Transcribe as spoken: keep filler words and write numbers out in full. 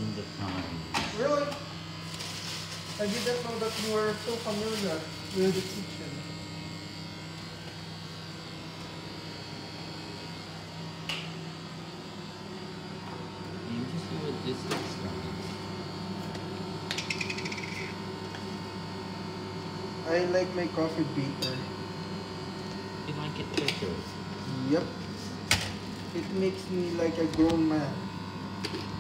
in the time. Really? I didn't know that you were so familiar with the kitchen. You just see what this looks like. I like my coffee bitter. You like it bitter? Yep. It makes me like a grown man.